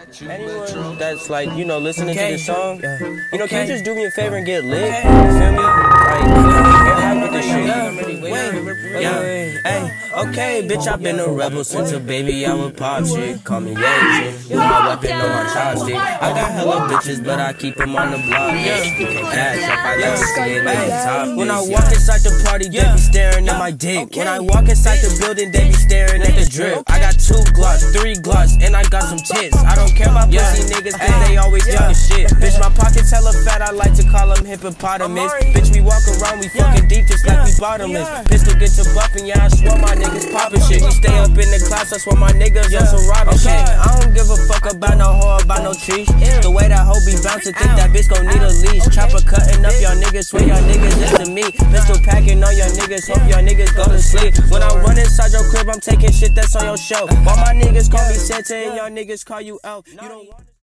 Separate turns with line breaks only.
Anyone that's like, you know, listening to this song, you know, can you just do me a favor and get lit? You feel me? Like, get hype with this shit. Hey, okay, bitch, I've been a rebel since a baby. I would pop shit, call me Yankee. My weapon on my chopstick. I got hella bitches, but I keep them on the block. Cash up, I like to see it like the top. When I walk inside the party, they be staring at my dick. When I walk inside the building, they be staring at the drip. I got 2 Glocks, 3 Glocks, and I got some tits. I don't care about pussy niggas, cause they always talking shit. Bitch, my pockets hella fat, I like to call them hippopotamus. Bitch, we walk around, we fucking deep just like we bottomless. Pistol get to bumping, yeah, I swear my niggas poppin' shit. We stay up in the class, I swear my niggas on some robbing shit. I don't give a fuck about no hoe, about no trees. The way that hoe be bouncing, think that bitch gon' need a leash. Chopper cutting up y'all niggas, swear y'all niggas is to me. Pistol packing on y'all niggas, hope y'all niggas go to sleep. When I run inside your crib, I'm taking shit that's on your show. All my niggas call me Santa and y'all niggas call you Elf. You don't want